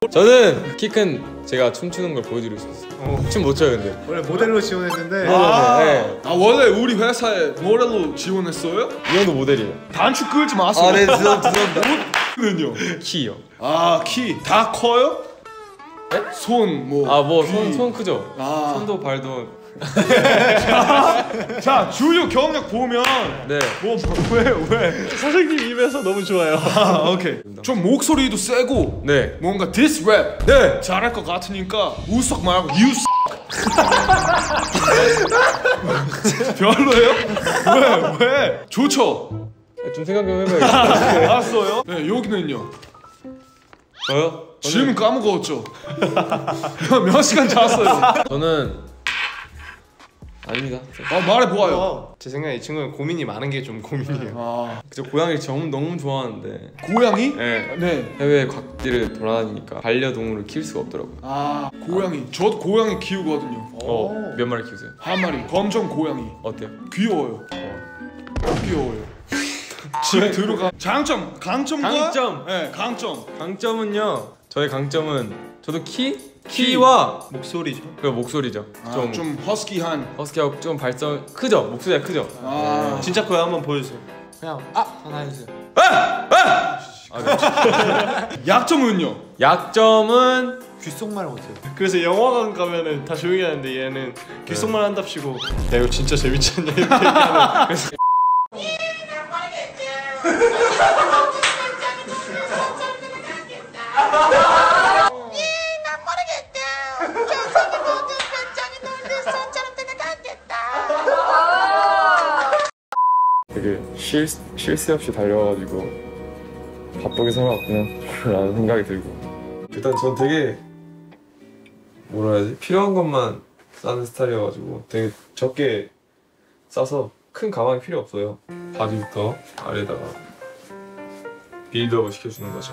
저는 키 큰 제가 춤추는 걸 보여드리고 싶었어요. 춤 못 춰요 근데. 원래 모델로 지원했는데. 네. 아 원래 우리 회사에 모델로 지원했어요? 이 형도 모델이에요. 단추 끌지 마세요. 아 네 죄송합니다. 는요? 키요. 아 키 다 커요? 네? 손 뭐. 아 뭐 손 크죠. 아. 손도 발도. 자 주요 경력 보면 네. 뭐 왜? 선생님 입에서 너무 좋아요. 아 오케이. 좀 목소리도 세고. 네. 뭔가 디스 랩. 네. 잘할 것 같으니까 우석 말고 유스. 별로예요? 왜? 좋죠. 좀 생각 좀 해봐야겠다. 알았어요. 네 여기는요. 저요? 지금 까먹었죠. 몇 시간 잤어요? 저는 아닙니다. 말해보아요. 제 생각에 이 친구는 고민이 많은 게 좀 고민이에요. 아 저 고양이를 너무 좋아하는데 고양이? 네. 네. 해외 각지를 돌아다니니까 반려동물을 키울 수가 없더라고요. 아 고양이. 저도 고양이 키우거든요. 몇 마리 키우세요? 한 마리 검정 고양이. 어때요? 귀여워요. 귀여워요. 집에 들어가. 강점과. 강점. 네 강점. 강점은요. 저의 강점은 저도 키와 목소리죠. 그 목소리죠. 좀 허스키한. 허스키하고 좀 발성 크죠. 목소리가 크죠. 아 진짜 그거 한번 보여주세요. 그냥 하나 해주세요. 약점은요? 약점은 귓속말 못해요. 그래서 영화관 가면은 다 조용히 하는데 얘는 귓속말 한답시고 야 이거 진짜 재밌지 않냐 이렇게 얘기하는. 되게 쉴 새 없이 달려와가지고 바쁘게 살아왔구나 라는 생각이 들고 일단 전 되게 뭐라 해야지 필요한 것만 싸는 스타일이어가지고 되게 적게 싸서 큰 가방이 필요 없어요. 바지부터 아래다가 빌드업을 시켜주는 거죠.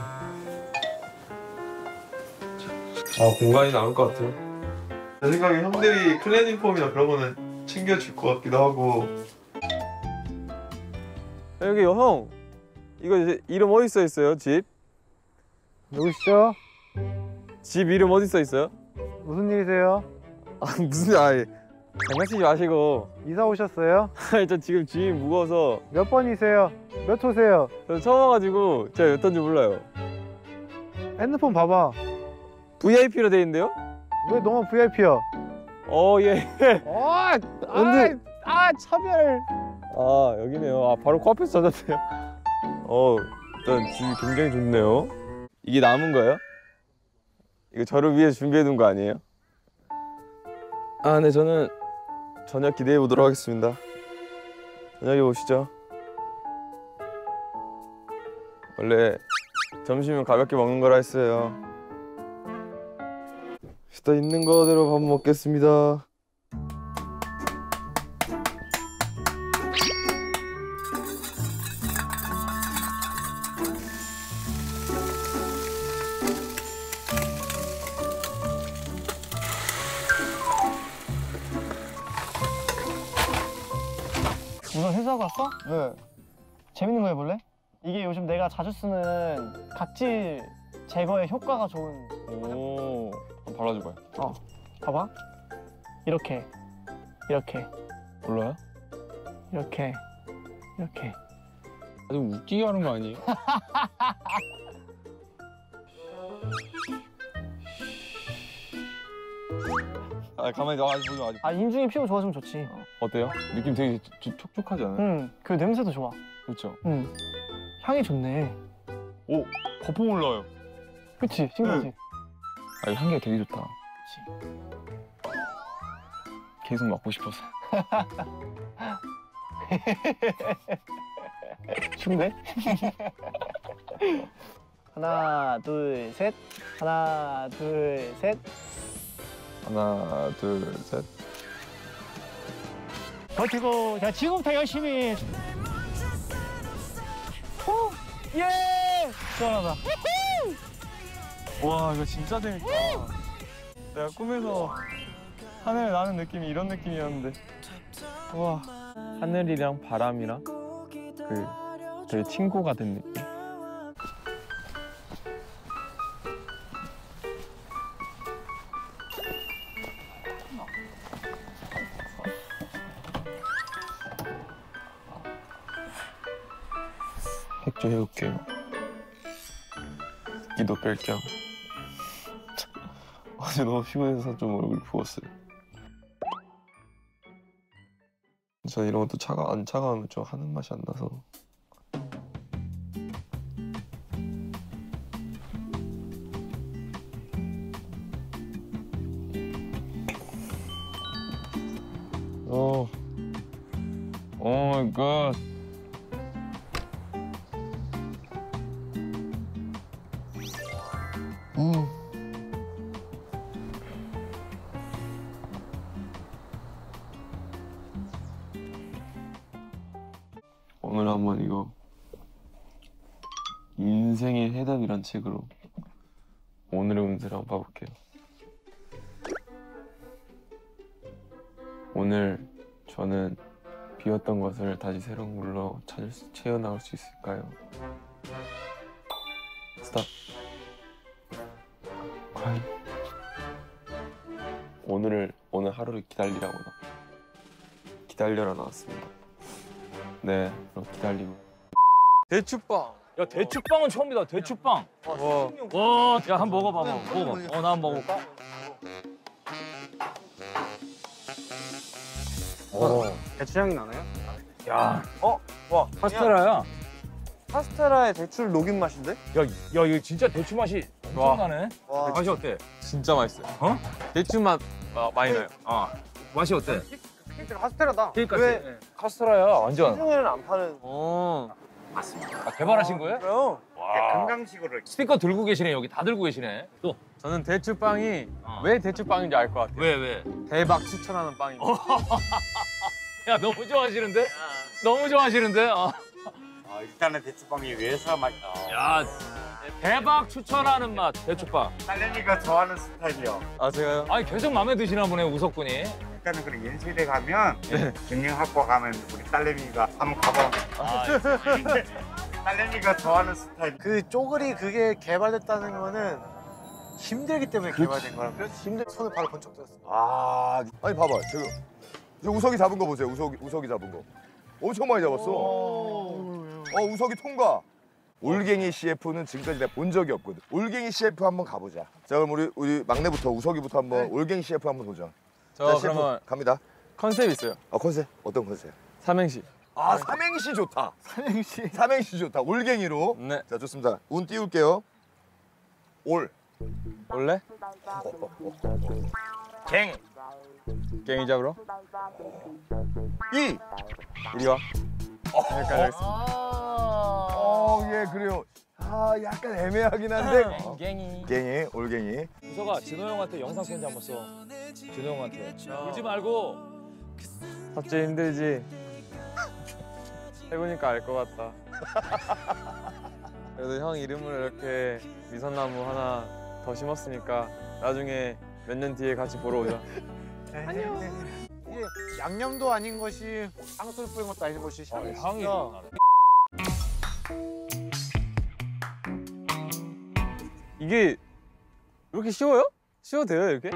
공간이 남을 것 같아요. 제 생각에 형들이 클렌징 폼이나 그런 거는 챙겨줄 것 같기도 하고. 여기 형 이거 이제 이름 어디 써 있어요? 집? 누구시죠? 집 이름 어디 써 있어요? 무슨 일이세요? 무슨 장난치지 마시고. 이사 오셨어요? 저 지금 짐이 무거워서. 몇 번이세요? 몇 호세요? 저 처음 와가지고 제가 몇 ton지 몰라요. 핸드폰 봐봐. VIP로 돼 있는데요? 왜 너만 VIP야? 예. 차별. 여기네요. 바로 코앞에서 찾았네요. 일단 집이 굉장히 좋네요. 이게 남은 거예요? 이거 저를 위해 준비해 둔 거 아니에요? 네, 저는 저녁 기대해 보도록 하겠습니다. 저녁에 오시죠. 원래 점심은 가볍게 먹는 거라 했어요. 일단 있는 거대로 밥 먹겠습니다. 우선 회사 갔어? 네. 재밌는 거 해볼래? 이게 요즘 내가 자주 쓰는 각질 제거에 효과가 좋은. 오, 한번 발라줘봐요. 봐봐. 이렇게 몰라요? 이렇게 좀 웃기게 하는 거 아니에요? 가만히 아직 보지 마. 인중이 피부 좋아지면 좋지. 어때요? 느낌 되게 촉촉하지 않아요? 그 냄새도 좋아. 그렇죠. 향이 좋네. 오, 거품 올라와요. 그치? 신기하지? 이 향기가 되게 좋다. 그치. 계속 맡고 싶어서. 좋은데? 하나, 둘, 셋. 하나, 둘, 셋. 하나, 둘, 셋. 버티고, 자, 지금부터 열심히. 예! 시원하다. 와, 이거 진짜 재밌다. 내가 꿈에서 하늘 나는 느낌이 이런 느낌이었는데. 와, 하늘이랑 바람이랑 되게 친구가 된 느낌. 핵조해올게요. 기도 뺄 겸. 어제 너무 피곤해서 좀 얼굴 부었어요. 저 이런 것도 안 차가우면 좀 하는 맛이 안 나서. 오 마이 갓. 오늘 한번 이거 인생의 해답이란 책으로 오늘의 운세를 한번 봐볼게요. 오늘 저는 비었던 것을 다시 새로운 걸로 채워나갈 수 있을까요? 스탑. 과연 오늘 하루를 기다려라 나왔습니다. 네, 그럼 기다리고. 대추빵. 야 대추빵은 처음이다. 대추빵. 와, 야 한번 먹어봐. 나 한번 먹어볼까? 대추향이 나나요? 야, 와, 파스텔라야. 파스텔라에 대추를 녹인 맛인데? 야 이거 진짜 대추 맛이 엄청나네. 와. 맛이 어때? 진짜 맛있어요. 어? 대추 맛 많이 나요. 맛이 어때? 카스테라다. 그러니까 왜 카스테라야 완전. 시중에는 안 파는. 개발하신 거예요? 그래요? 와. 건강식으로. 스피커 들고 계시네. 여기 다 들고 계시네. 또 저는 대추빵이 왜 대추빵인지 알 것 같아요. 왜? 대박 추천하는 빵입니다. 야 너무 좋아하시는데? 너무 좋아하시는데? 일단은 대추빵이 왜서 맛있다. 야 대박 추천하는 맛 대추빵. 딸내미가 좋아하는 스타일이요. 아 제가요? 아니 계속 마음에 드시나 보네 우석 군이. 일단은 그런 연세대 가면 경영학과 가면 우리 딸내미가 한번 가봐. 딸내미가 좋아하는 스타일. 그 쪼그리 그게 개발됐다는 거는 힘들기 때문에 개발된 거라. 그래서 손을 바로 번쩍 들었어. 아니 봐봐 지금 저 우석이 잡은 거 보세요. 우석이 잡은 거 엄청 많이 잡았어. 우석이 통과. 올갱이 CF는 지금까지 내가 본 적이 없거든. 올갱이 CF 한번 가보자. 자 그럼 우리 막내부터 우석이부터 한번 올갱이 CF 한번 도전. 저 자, CF 그러면 갑니다. 컨셉 있어요. 컨셉 어떤 컨셉? 삼행시. 삼행시 좋다. 삼행시 좋다. 올갱이로. 네. 자 좋습니다. 운 띄울게요. 올. 올래? 갱이 잡으러? 이. 이리 와. 여기까지 하겠습니다. 예 그래요. 약간 애매하긴 한데. 갱이. 올갱이. 우석아 진호 형한테 영상 편지 한번 써. 진호 형한테. 울지 말고. 갑자기 힘들지? 해보니까 알 것 같다. 그래도 형 이름으로 이렇게 미선나무 하나 더 심었으니까 나중에 몇 년 뒤에 같이 보러 오자. 이게 양념도 아닌 것이 향수를 뿌린 것도 아닌 것이 향이 이게 이렇게 쉬워요? 쉬워도 돼요 이렇게?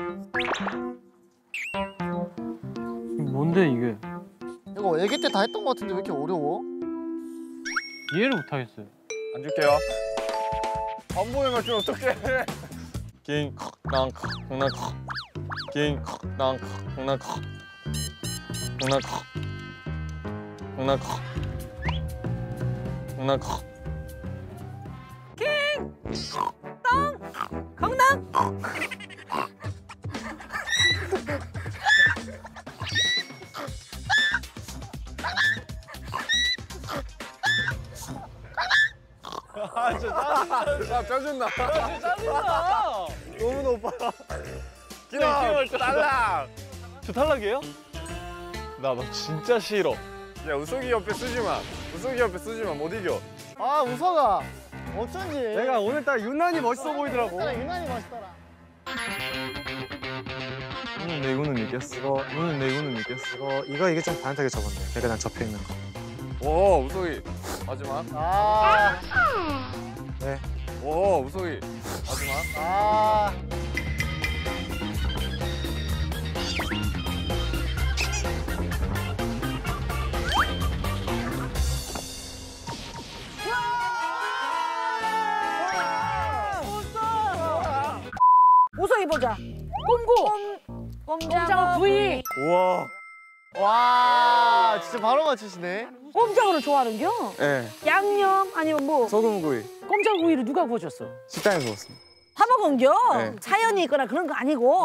뭔데 이게? 이거 애기 때 다 했던 것 같은데 왜 이렇게 어려워? 이해를 못 하겠어요. 안 줄게요. 안 보이면 맞추면 어떡해. 킹, 낭, 낭, 킹, 낭, 낭, 낭, 낭, 낭. 짜증나. 너무 높아. 딸랑. 저 탈락이에요? 나 너 진짜 싫어. 야 우석이 옆에 쓰지 마. 우석이 옆에 쓰지 마. 못 이겨. 우석아 어쩐지. 내가 오늘따라 유난히 멋있어 보이더라고. 유난히 멋있더라. 오늘 내고는 이겼어. 오늘 내고는 이겼어. 이게 좀 반듯하게 접었네. 내가 난 접혀 있는 거. 오 우석이 마지막. 네. 오 우석이 마지막. 보자. 꼼고. 꼼장어 구이. 우와. 와, 진짜 바로 맞추시네. 꼼장어를 좋아하는겨? 네. 양념 아니면 뭐? 소금구이. 꼼장구이를 누가 구워줬어? 식당에서 먹었습니다. 사 먹은겨? 네. 사연이 있거나 그런 거 아니고.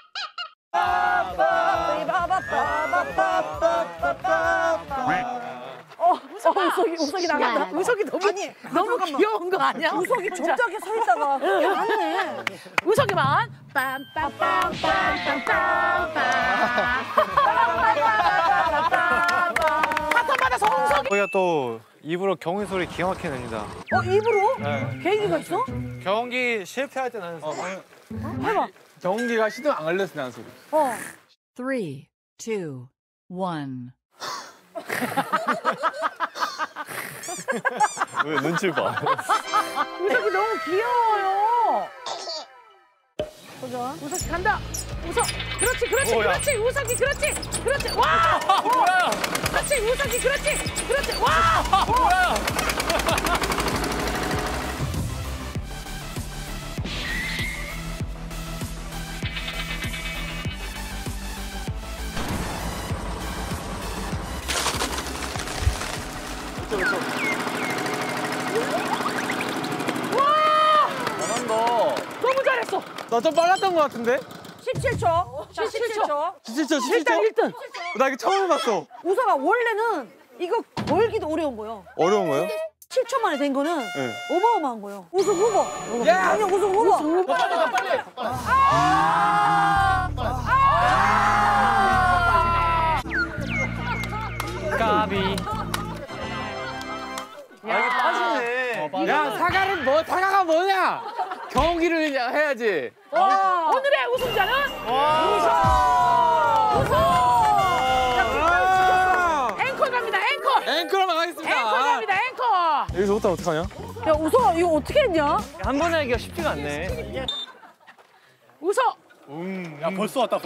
우석이 나간다. 우석이 너무 귀여운 거 아니야? 우석이 점잖게 서 있다가 안네. 우석이만 사탄받아서 우석이. 저희가 또 입으로 경기 소리 기가 막히게 냅니다. 입으로? 네. 계기가 있어? 경기 실패할 때 나는 소리. 해봐. 경기가 시동 안 걸렸을 때 나는 소리. 3, 2, 1. 왜 눈치를 봐? 우석이 너무 귀여워요. 보자. 우석이 간다. 우석. 그렇지. 우석이 그렇지. 와. 뭐야? 그렇지. 우석이 그렇지. 와. 뭐야? 너무 잘했어. 나 좀 빨랐던 것 같은데? 17초. 17초. 17초. 1등. 나 이거 처음 해봤어. 우석아 원래는 이거 걸기도 어려운 거요. 어려운 거요? 7초 만에 된 거는 네. 어마어마한 거예요. 우승 후보. 강력 우승 후보. 빨리. 까비. 야, 이게 빠지네. 야, 사과가 뭐냐? 경기를 해야지. 오늘의 우승자는 우석. 앵콜 갑니다. 앵커만 가겠습니다. 앵콜 갑니다. 앵커. 여기서 못하면 어떡하냐? 야 우석아 이거 어떻게 했냐? 한 번에 하기가 쉽지가 않네. 우석. 야, 벌써 왔다.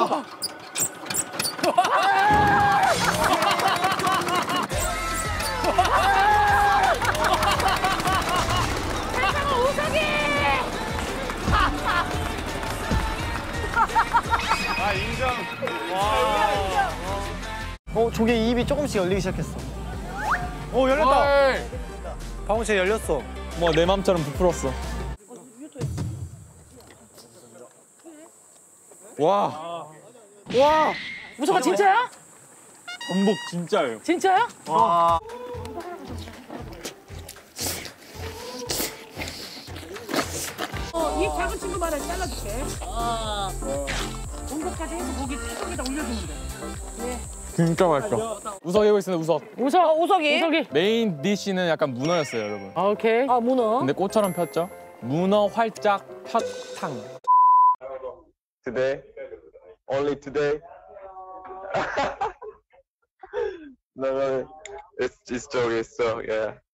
세상은 우석이. 아 인정. 조개 입이 조금씩 열리기 시작했어. 열렸다. 방울채 열렸어. 뭐 내 맘처럼 부풀었어. 와. 우석아 진짜야? 전복 진짜예요. 진짜야? 와. 이 작은 친구만을 잘라줄게. 온것까지 해서 고기 뚜껑에다 올려주면 돼. 진짜 맛있어. 우석 해고 있습니다. 우석이? 메인 디쉬는 약간 문어였어요, 여러분. 오케이. 문어. 근데 꽃처럼 폈죠? 문어 활짝 팥탕. Today, only today. No, it's joke. So yeah.